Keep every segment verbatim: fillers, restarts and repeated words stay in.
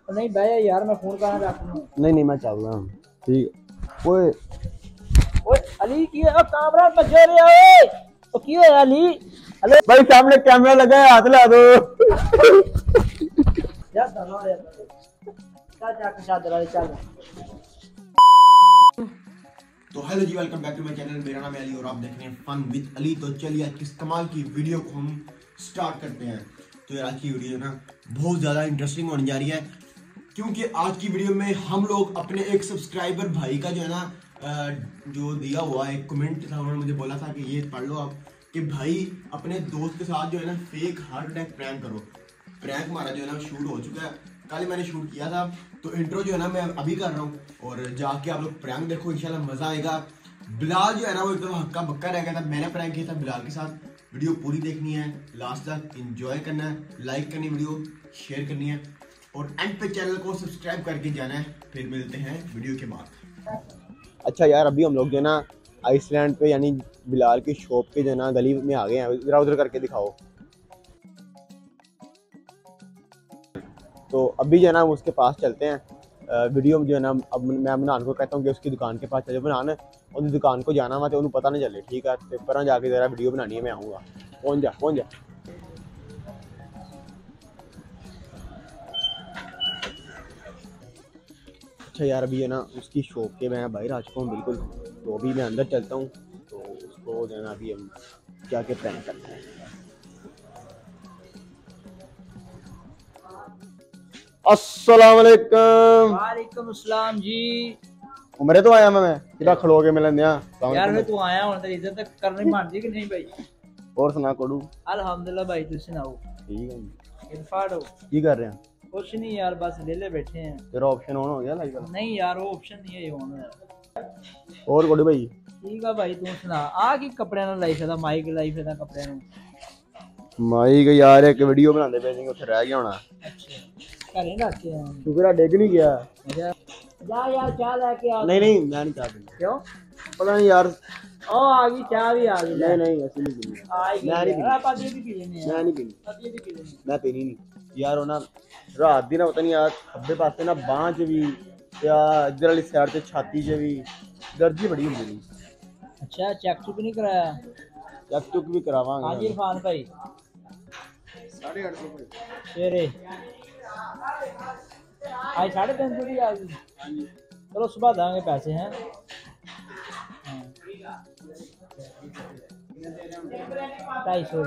नहीं भैया यार मैं फोन करना डॉक्टर ਨੂੰ। नहीं नहीं मैं चल रहा हूँ ठीक। ओए ओए अली की अब कैमरा पे जो रे ओए तो की है अली। हेलो भाई सामने कैमरा लगा है हाथ ला दो। यार धनो रे चल जाके चादर वाले चल। तो हेलो जी, welcome back to my channel. मेरा नाम है अली और आप देख रहे हैं फन विद अली। तो चलिए आज किस कमाल की वीडियो को हम स्टार्ट करते हैं। तो यार आज की वीडियो ना बहुत ज़्यादा इंटरेस्टिंग होने जा रही है, क्योंकि आज की वीडियो में हम लोग अपने एक सब्सक्राइबर भाई का जो है ना जो दिया हुआ एक कमेंट था, उन्होंने मुझे बोला था कि ये पढ़ लो आप कि भाई अपने दोस्त के साथ जो है ना फेक हार्ट अटैक प्रैंक करो। प्रैंक हमारा जो है ना शूट हो चुका है, कल मैंने शूट किया था। तो इंट्रो जो है ना मैं अभी कर रहा हूँ और जाके आप लोग प्रैंक देखो, इंशाल्लाह मजा आएगा। बिलाल जो है ना वो एकदम हक्का बक्का रह गया था, मैंने प्रैंक किया था बिलाल के साथ। वीडियो पूरी देखनी है, लास्ट तक एंजॉय करना है, लाइक करनी, वीडियो शेयर करनी है और एंड पे चैनल को सब्सक्राइब करके जाना है। फिर मिलते हैं वीडियो के बाद। अच्छा यार अभी हम लोग जो है ना आइसलैंड पे यानी बिलाल की शॉप पे जो है ना गली में आ गए हैं। इधर उधर करके दिखाओ। तो अभी जो है ना उसके पास चलते हैं। वीडियो में जो है ना अब मैं बनान को कहता हूँ कि उसकी दुकान के पास चले बनान और दुकान को जाना वा तो उन्हें पता नहीं चले। ठीक है तो पर जाके जरा वीडियो बनानी है, मैं आऊँगा। पहुँच जा पहुँच जा। अच्छा यार अभी है ना उसकी शॉप के मैं बाहर आ चुका हूँ बिल्कुल। तो अभी मैं अंदर चलता हूँ तो उसको जो है ना अभी हम जाके प्रैंक करते हैं। अस्सलाम वालेकुम। वालेकुम अस्सलाम जी। उमरे तो आया मैं किदा खलो के मिलन दिया यार मैं तू आया हूं तेरी इज्जत करनी मानदी कि नहीं भाई। और सुना कोडू। अल्हम्दुलिल्लाह भाई तुम सुनाओ। ठीक है इरफाड़ो की कर रहे हैं? कुछ नहीं यार बस लेले बैठे हैं। तेरा ऑप्शन ऑन हो गया लाइक? नहीं यार वो ऑप्शन नहीं है ऑन है। और कोडू भाई ठीक है भाई तू सुना आ की कपड़े ना लाइफ है माइक लाइफ है कपड़े नु माइक यार एक वीडियो बनाते पे नहीं उथे रह गया होना। अच्छा घरे रखे हैं शुक्र है डिग नहीं गया। जा यार चाय लेके आ। नहीं नहीं मैं नहीं चाह पीनी। क्यों? पता नहीं यार। ओ आ गई चाय भी आ गई। नहीं नहीं ऐसी नहीं पीनी। मैं नहीं पीनी। आप आधी भी पी लेने हैं। मैं नहीं पीनी। आधी भी पी लेने। मैं पीनी नहीं यार। ना रात दी ना पता नहीं यार खब्बे पासे ना बांह च भी या इधर वाली साइड ते छाती च भी दर्द ही बड़ी हुंदी। अच्छा चेक चुक नहीं कराया? चेक चुक भी करावांगे। हां जी इरफान भाई साढ़े आठ सौ भाई शेरे आज साढ़े तीन सौ की आ गई। चलो सुबह देंगे पैसे हैं। ढाई सौ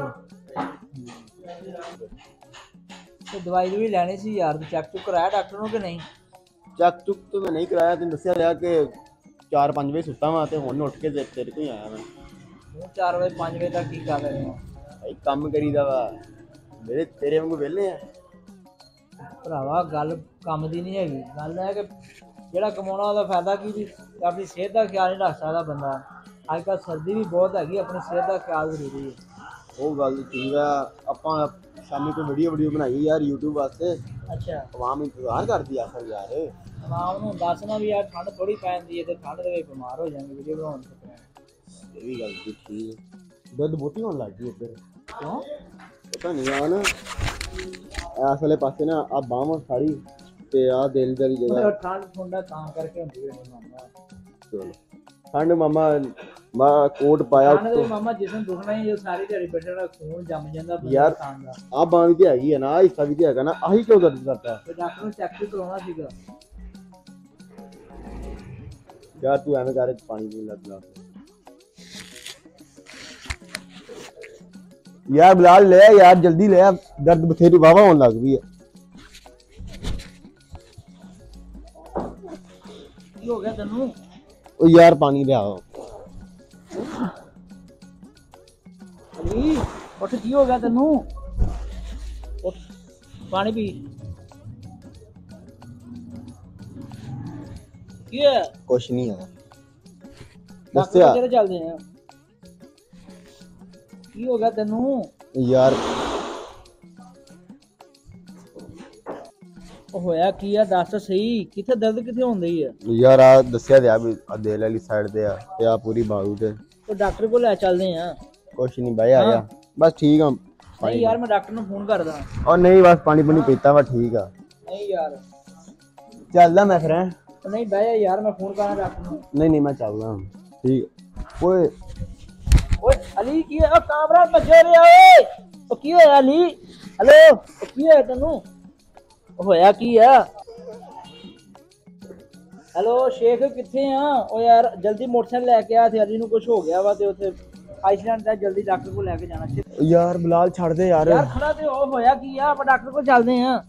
तो दवाई भी लेनी सी यार। चेक चुक कराया डॉक्टर ने कि नहीं? चेक चुक तो मैं नहीं कराया। तेन दसिया गया कि चार पाँच बजे सुता वा तो हुण उठ के तेरे को ही आया मैं। चार बजे पाँच बजे तक की कर रहे हो भाई काम करीदा वा मेरे तेरे वांगू वेले हैं भरावा। गल काम दी नहीं हैगी, गल है कि जेड़ा कमाना ਉਹਦਾ फायदा की जी अपनी सेहत का ख्याल नहीं रख सकता बंदा। अजकल सर्दी भी बहुत हैगी, अपनी सेहत का ख्याल जरूरी है। वो गल ठीक है। ਆਪਾਂ शामी कोई वीडियो वीडियो बनाई यार यूट्यूब वास्ते। अच्छा आवाम इंतजार करती है आखिर यार। आवाम ਨੂੰ ਦੱਸਣਾ ਵੀ ਯਾਰ ਠੰਡ ਥੋੜੀ ਪੈਂਦੀ ਹੈ ਤੇ ਠੰਡ ਦੇ ਵਿੱਚ ਬਿਮਾਰ ਹੋ ਜਾਣਗੇ ਵੀਡੀਓ ਬਣਾਉਣ ਤੋਂ। ਇਹ ਵੀ ਗੱਲ ਠੀਕ ਹੈ। ਦਰਦ ਬਹੁਤੀ ਹੋਣ ਲੱਗ ਗਈ ਇੱਧਰ। ਕਿਉਂ ਪਤਾ ਨਹੀਂ ਆ ਨਾ ਇਸ ਵਾਲੇ ਪਾਸੇ ਨਾ ਆ ਬਾਹਾਂ ਸਾਰੀ ਤੇ ਆ ਦਿਲ ਦੀ ਜਗ੍ਹਾ ਠੰਡ ਠੰਡਾ ਤਾਂ ਕਰਕੇ ਹੁੰਦੀ ਹੈ ਮਾਮਾ। ਚਲੋ ਠੰਡ ਮਾਮਾ ਮਾ ਕੋਟ ਪਾਇਆ ਠੰਡ ਦੇ ਮਾਮਾ ਜਿਸਮ ਦੁਖਣਾ ਹੀ ਸਾਰੀ ਦਿਹਾੜੀ ਬੈਠੇ ਰਹਿਣਾ ਖੂਨ ਜੰਮ ਜਾਂਦਾ ਯਾਰ। ਆ ਬਾਂਹ ਵੀ ਤੇ ਹੈਗੀ ਹੈ ਨਾ, ਆ ਹਿੱਸਾ ਵੀ ਤੇ ਹੈਗਾ ਨਾ, ਆਹੀ ਕਿਉਂ ਦਰਦ ਕਰਦਾ ਹੈ? ਡਾਕਟਰ ਨੂੰ ਚੈੱਕ ਵੀ ਕਰਵਾਉਣਾ ਸੀਗਾ यार। तू एवं कर पानी पी लग यार। बिलाल ले यार जल्दी ले, दर्द बथेरी वावा होने लग गई है। हो गया तेनू? ओ यार पानी ले आओ। अली उठ की हो गया तेनू? उठ पानी पी। क्या कुछ नहीं है दस्या चलते हैं। की हो गया तेनू यार? होया की है दस सही किथे दर्द किथे होंदी है यार? आ दस्या दे आ दिल वाली साइड ते आ ते आ पूरी बाहू ते। तो डॉक्टर को ले चलते हैं। कुछ नहीं भाई आया बस ठीक है। नहीं यार मैं डॉक्टर को फोन करदा। और नहीं बस पानी पानी पीता वा ठीक है। नहीं यार ਚੱਲਦਾ ਮੈਂ ਫਿਰ ਹੈਂ। नहीं बह जा यार, मैं फोन करना चाहता हूँ। ਨਹੀਂ ਨਹੀਂ ਮੈਂ ਚੱਲਦਾ ਠੀਕ ਓਏ ओए अली की है कामरा बजे रे ओए ओ की होया अली हेलो ओ की होया तन्नू होया की है हेलो शेख किथे आ ओ यार जल्दी मोटरसाइकिल लेके आ थे अली नु कुछ हो गया वा ते उथे आइसलैंड दा जल्दी डॉक्टर को लेके जाना चाहिए ਯਾਰ ਬਲਾਲ ਛੱਡ ਦੇ ਯਾਰ यार खड़ा ते ओ होया की है आप डॉक्टर को चलदे हैं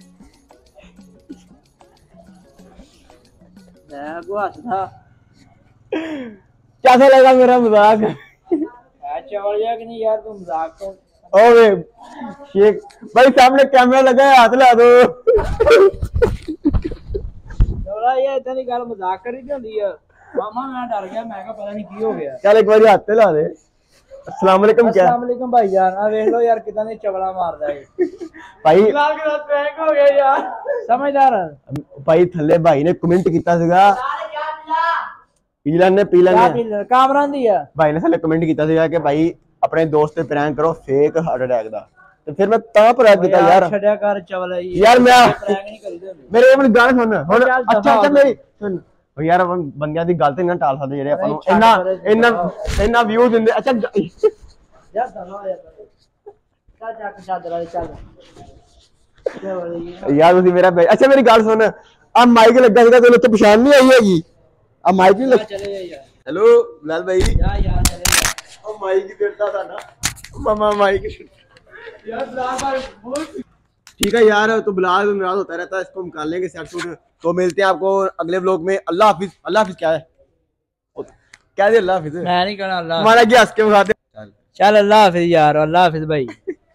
मैं को हसदा कैसा लगा मेरा मजाक है चवल जा कि नहीं यार तू मजाक तो ओए शेख भाई सामने कैमरा लगा है हाथ ला दो चवला ये इतनी गल मजाक करी दी होंदी है मामा मैं डर गया मैं कहा पता नहीं की हो गया चल एक बार हाथ ला दे अस्सलाम वालेकुम क्या अस्सलाम वालेकुम भाईजान आ देख लो यार कितना नहीं चवला मारदा है भाई लाल के साथ प्रैंक हो गया यार समझदार भाई थल्ले भाई ने कमेंट कीता ਸੀਗਾ ਪੀਲਨ ਨੇ ਪੀਲਨ ਨੇ ਕਾਮਰਾਂ ਦੀ ਆ ਭਾਈ ਨੇ ਥੱਲੇ ਕਮੈਂਟ ਕੀਤਾ ਸੀਗਾ ਕਿ ਭਾਈ ਆਪਣੇ ਦੋਸਤ ਤੇ ਪ੍ਰੈਂਕ ਕਰੋ ਫੇਕ ਹਾਰਟ ਅਟੈਕ ਦਾ ਤੇ ਫਿਰ ਮੈਂ ਤਾਂ ਪ੍ਰੈਂਕ ਕੀਤਾ ਯਾਰ ਛੱਡਿਆ ਕਰ ਚਵਲਾ ਯਾਰ ਮੈਂ ਪ੍ਰੈਂਕ ਨਹੀਂ ਕਰੀਦੇ ਹੁੰਦੇ ਮੇਰੇ ਇਹ ਗੱਲ ਸੁਣ ਹੁਣ ਅੱਛਾ ਅੱਛਾ ਮੇਰੀ ਸੁਣ ਉਹ ਯਾਰ ਬੰਦਿਆਂ ਦੀ ਗੱਲ ਤੇ ਨਾ ਟਾਲ ਸਕਦੇ ਜਿਹੜੇ ਆਪਾਂ ਨੂੰ ਇੰਨਾ ਇੰਨਾ ਇੰਨਾ ਵਿਊ ਦਿੰਦੇ ਅੱਛਾ ਯਾਰ ਦਵਾ ਯਾਰ ਚੱਲ ਜਾ ਕੇ ਚਾਦਰ ਚੱਲ ਯਾਰ ਤੁਸੀਂ ਮੇਰਾ ਅੱਛਾ ਮੇਰੀ ਗੱਲ ਸੁਣ ਆ ਮਾਈਕ ਲੱਗਾ ਸੀਗਾ ਤੈਨੂੰ ਉੱਥੇ ਪਛਾਣ ਨਹੀਂ ਆਈ ਹੈਗੀ ਆ ਮਾਈਕ ਨਹੀਂ ਲੱਗਾ ਚਲੇ ਜਾ ਯਾਰ ਹੈਲੋ ਬਲਾਲ ਭਾਈ ਜਾ ਯਾਰ ਚਲੇ ਜਾ ਉਹ ਮਾਈਕ ਦੇਤਾ ਸਾਡਾ ਮਾਮਾ माइक यार बलाल भाई बहुत ठीक है यार तो बिलाल नाराज होता रहता है इसको हम कर लेंगे सेट सूट तो मिलते हैं आपको अगले व्लॉग में अल्लाह हाफिज अल्लाह हाफिज क्या है क्या दे अल्लाह हाफिज मैं नहीं कहना अल्लाह हमारा क्या हंस के बता दे चल अल्लाह हाफिज यार अल्लाह हाफिज भाई